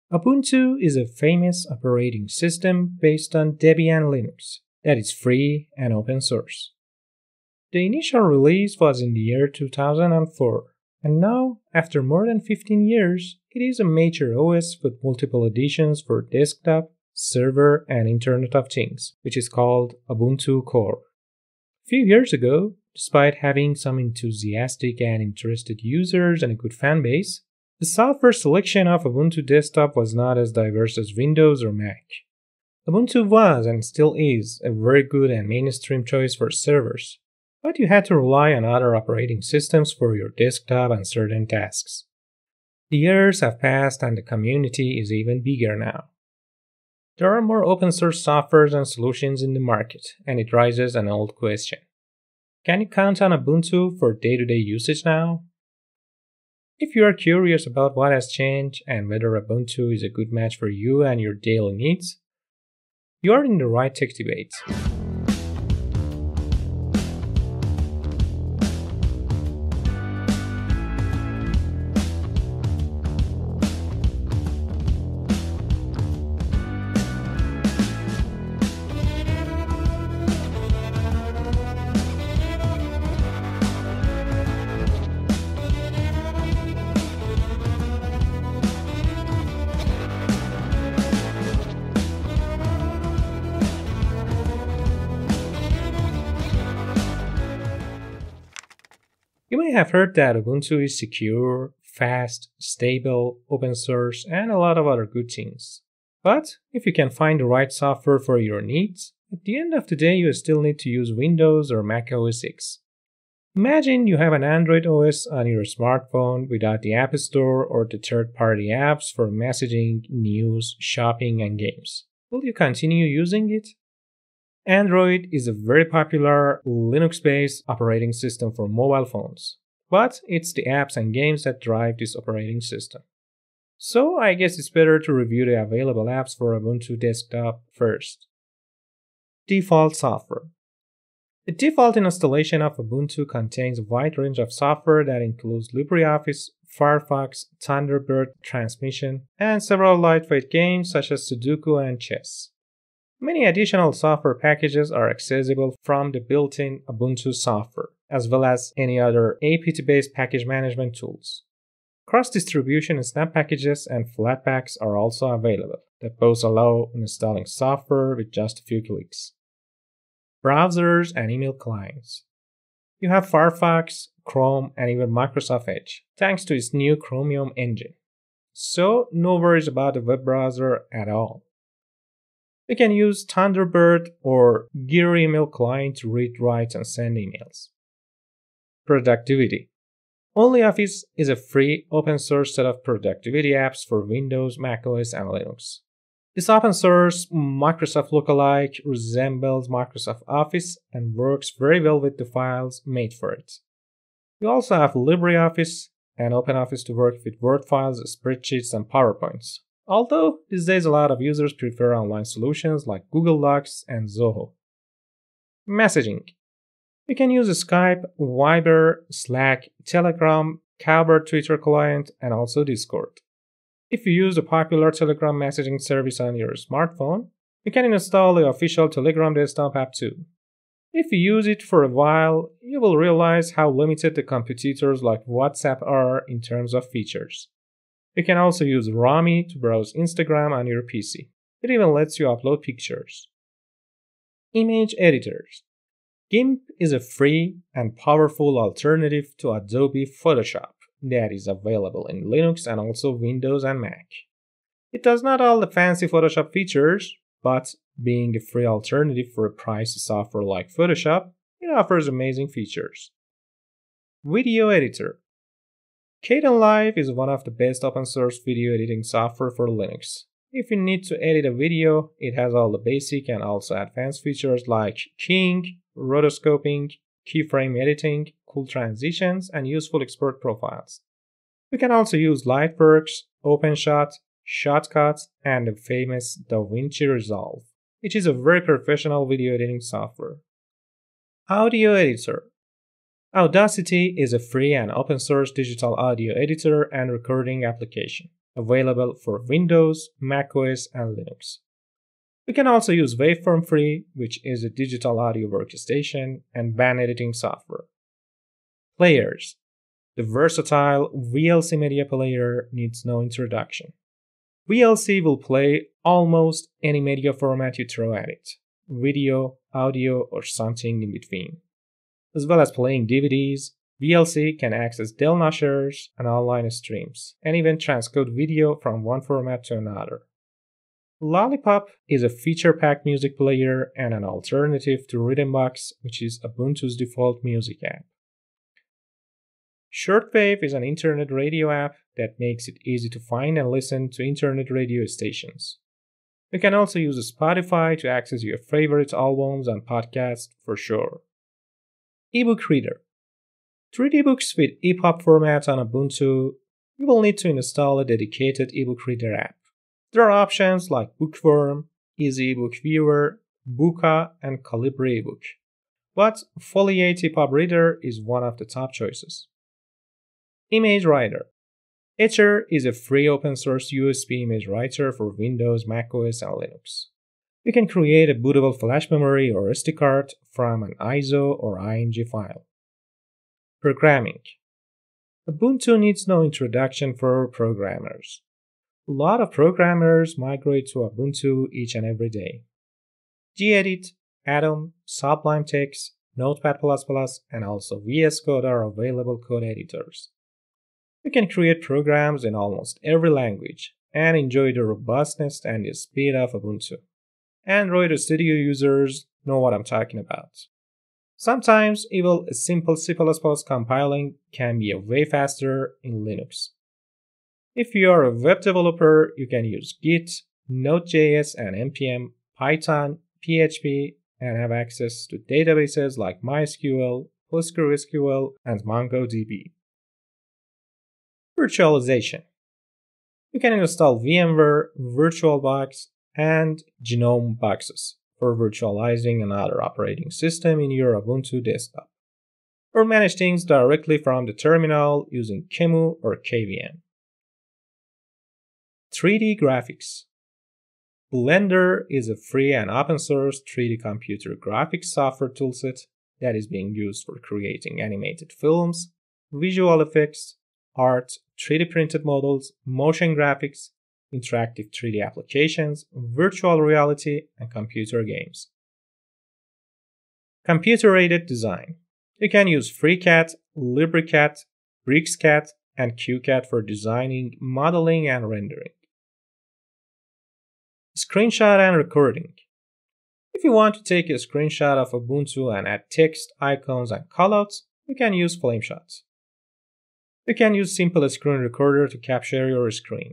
Ubuntu is a famous operating system based on Debian Linux that is free and open source. The initial release was in the year 2004, and now, after more than 15 years, it is a major OS with multiple editions for desktop, server, and Internet of Things, which is called Ubuntu Core. A few years ago, despite having some enthusiastic and interested users and a good fanbase, the software selection of Ubuntu Desktop was not as diverse as Windows or Mac. Ubuntu was and still is a very good and mainstream choice for servers, but you had to rely on other operating systems for your desktop and certain tasks. The years have passed and the community is even bigger now. There are more open source softwares and solutions in the market, and it raises an old question. Can you count on Ubuntu for day-to-day usage now? If you are curious about what has changed and whether Ubuntu is a good match for you and your daily needs, you are in the right tech debate. You may have heard that Ubuntu is secure, fast, stable, open source, and a lot of other good things. But if you can find the right software for your needs, at the end of the day you still need to use Windows or macOS X. Imagine you have an Android OS on your smartphone without the App Store or the third-party apps for messaging, news, shopping, and games. Will you continue using it? Android is a very popular Linux-based operating system for mobile phones, but it's the apps and games that drive this operating system. So I guess it's better to review the available apps for Ubuntu Desktop first. Default software. The default installation of Ubuntu contains a wide range of software that includes LibreOffice, Firefox, Thunderbird, Transmission, and several lightweight games such as Sudoku and chess. Many additional software packages are accessible from the built-in Ubuntu software, as well as any other apt-based package management tools. Cross-distribution snap packages and flatpaks are also available, that both allow installing software with just a few clicks. Browsers and email clients. You have Firefox, Chrome, and even Microsoft Edge, thanks to its new Chromium engine. So, no worries about the web browser at all. You can use Thunderbird or Gear email client to read, write, and send emails. Productivity. OnlyOffice is a free open source set of productivity apps for Windows, macOS, and Linux. This open source Microsoft lookalike resembles Microsoft Office and works very well with the files made for it. You also have LibreOffice and OpenOffice to work with Word files, spreadsheets, and PowerPoints. Although these days a lot of users prefer online solutions like Google Docs and Zoho. Messaging. You can use Skype, Viber, Slack, Telegram, Cowbird Twitter client, and also Discord. If you use the popular Telegram messaging service on your smartphone, you can install the official Telegram desktop app too. If you use it for a while, you will realize how limited the competitors like WhatsApp are in terms of features. You can also use Rami to browse Instagram on your PC. It even lets you upload pictures. Image editors. GIMP is a free and powerful alternative to Adobe Photoshop that is available in Linux and also Windows and Mac. It does not all the fancy Photoshop features, but being a free alternative for a pricey software like Photoshop, it offers amazing features. Video editor. Kdenlive is one of the best open source video editing software for Linux. If you need to edit a video, it has all the basic and also advanced features like keying, rotoscoping, keyframe editing, cool transitions, and useful export profiles. You can also use Lightworks, OpenShot, Shotcut, and the famous DaVinci Resolve, which is a very professional video editing software. Audio editor. Audacity is a free and open source digital audio editor and recording application. available for Windows, macOS, and Linux. You can also use Waveform Free, which is a digital audio workstation and band editing software. Players. The versatile VLC media player needs no introduction. VLC will play almost any media format you throw at it, video, audio, or something in between. As well as playing DVDs, VLC can access Dell nashers and online streams, and even transcode video from one format to another. Lollipop is a feature-packed music player and an alternative to Rhythmbox, which is Ubuntu's default music app. Shortwave is an internet radio app that makes it easy to find and listen to internet radio stations. You can also use Spotify to access your favorite albums and podcasts for sure. Ebook Reader. To read ebooks with EPUB format on Ubuntu, you will need to install a dedicated ebook reader app. There are options like Bookworm, Easy Ebook Viewer, Booka, and Calibri ebook, but Foliate EPUB Reader is one of the top choices. Image Writer. Etcher is a free open-source USB image writer for Windows, macOS, and Linux. You can create a bootable flash memory or SD card from an ISO or IMG file. Programming. Ubuntu needs no introduction for programmers. A lot of programmers migrate to Ubuntu each and every day. gedit, Atom, Sublime Text, Notepad++, and also VS Code are available code editors. You can create programs in almost every language and enjoy the robustness and the speed of Ubuntu. Android Studio users know what I'm talking about. Sometimes even a simple C++ compiling can be way faster in Linux. If you are a web developer, you can use Git, Node.js and NPM, Python, PHP, and have access to databases like MySQL, PostgreSQL, and MongoDB. Virtualization. You can install VMware, VirtualBox, and GNOME boxes for virtualizing another operating system in your Ubuntu Desktop, or manage things directly from the terminal using QEMU or KVM. 3D graphics. Blender is a free and open-source 3D computer graphics software toolset that is being used for creating animated films, visual effects, art, 3D printed models, motion graphics, interactive 3D applications, virtual reality, and computer games. Computer-aided design. You can use FreeCAD, LibreCAD, BricsCAD, and QCAD for designing, modeling, and rendering. Screenshot and recording. If you want to take a screenshot of Ubuntu and add text, icons, and callouts, you can use Flameshot. You can use simple screen recorder to capture your screen.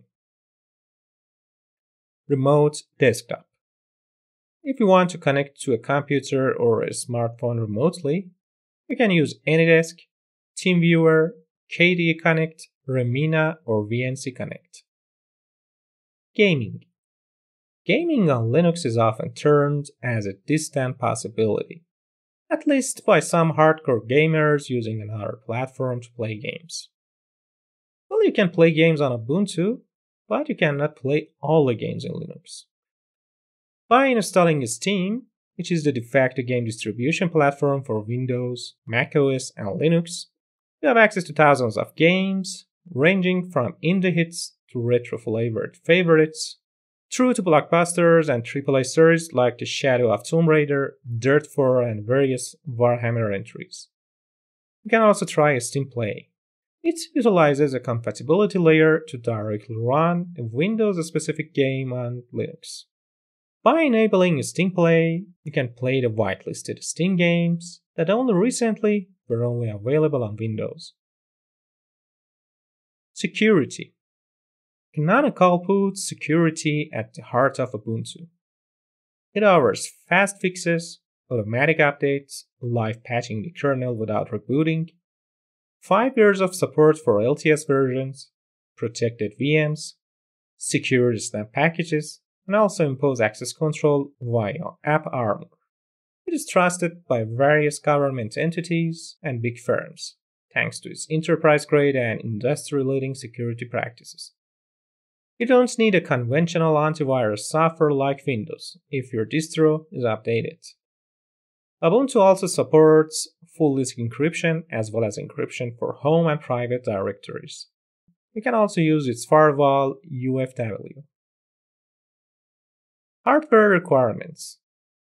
Remote desktop. If you want to connect to a computer or a smartphone remotely, you can use AnyDesk, TeamViewer, KDE Connect, Remina, or VNC Connect. Gaming. Gaming on Linux is often termed as a distant possibility, at least by some hardcore gamers using another platform to play games. Well, you can play games on Ubuntu, but you cannot play all the games in Linux. By installing Steam, which is the de facto game distribution platform for Windows, macOS, and Linux, you have access to thousands of games, ranging from indie hits to retro-flavored favorites, through to blockbusters and AAA series like The Shadow of Tomb Raider, Dirt 4, and various Warhammer entries. You can also try Steam Play. It utilizes a compatibility layer to directly run a Windows-specific game on Linux. By enabling Steam Play, you can play the whitelisted Steam games that only recently were only available on Windows. Security. Canonical puts security at the heart of Ubuntu. It offers fast fixes, automatic updates, live patching the kernel without rebooting, 5 years of support for LTS versions, protected VMs, secure snap packages, and also impose access control via AppArmor. It is trusted by various government entities and big firms, thanks to its enterprise-grade and industry-leading security practices. You don't need a conventional antivirus software like Windows if your distro is updated. Ubuntu also supports full disk encryption as well as encryption for home and private directories. You can also use its firewall UFW. Hardware requirements.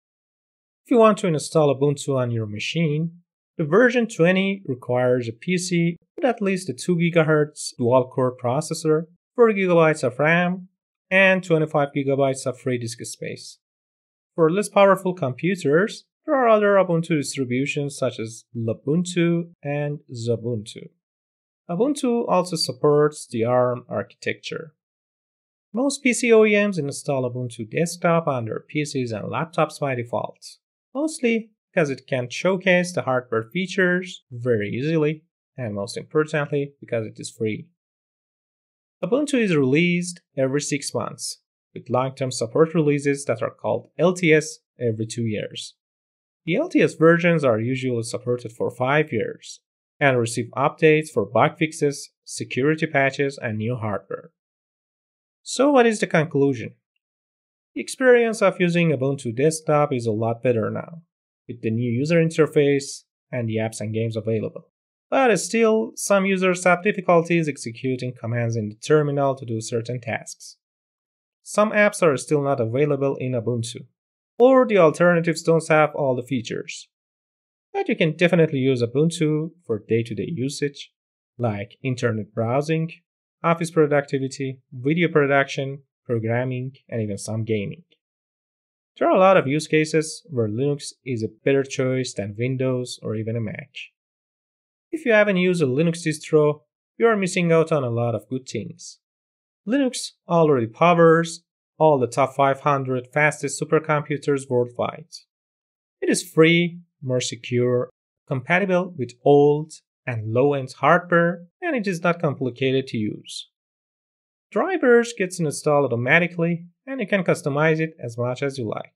If you want to install Ubuntu on your machine, the version 20 requires a PC with at least a 2 GHz dual-core processor, 4 GB of RAM, and 25 GB of free disk space. For less powerful computers, there are other Ubuntu distributions such as Lubuntu and Xubuntu. Ubuntu also supports the ARM architecture. Most PC OEMs install Ubuntu Desktop on their PCs and laptops by default, mostly because it can showcase the hardware features very easily, and most importantly, because it is free. Ubuntu is released every 6 months, with long-term support releases that are called LTS every 2 years. The LTS versions are usually supported for 5 years, and receive updates for bug fixes, security patches, and new hardware. So what is the conclusion? The experience of using Ubuntu Desktop is a lot better now, with the new user interface and the apps and games available. But still, some users have difficulties executing commands in the terminal to do certain tasks. Some apps are still not available in Ubuntu, or the alternatives don't have all the features. But you can definitely use Ubuntu for day-to-day usage, like internet browsing, office productivity, video production, programming, and even some gaming. There are a lot of use cases where Linux is a better choice than Windows or even a Mac. If you haven't used a Linux distro, you are missing out on a lot of good things. Linux already powers all the top 500 fastest supercomputers worldwide. It is free, more secure, compatible with old and low-end hardware, and it is not complicated to use. Drivers gets installed automatically, and you can customize it as much as you like.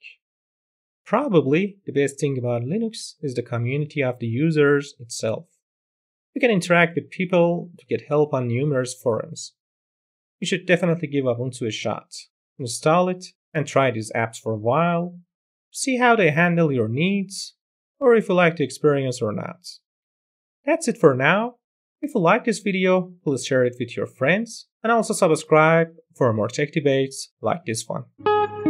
Probably the best thing about Linux is the community of the users itself. You can interact with people to get help on numerous forums. You should definitely give Ubuntu a shot. Install it and try these apps for a while, see how they handle your needs, or if you like the experience or not. That's it for now. If you like this video, please share it with your friends, and also subscribe for more tech debates like this one.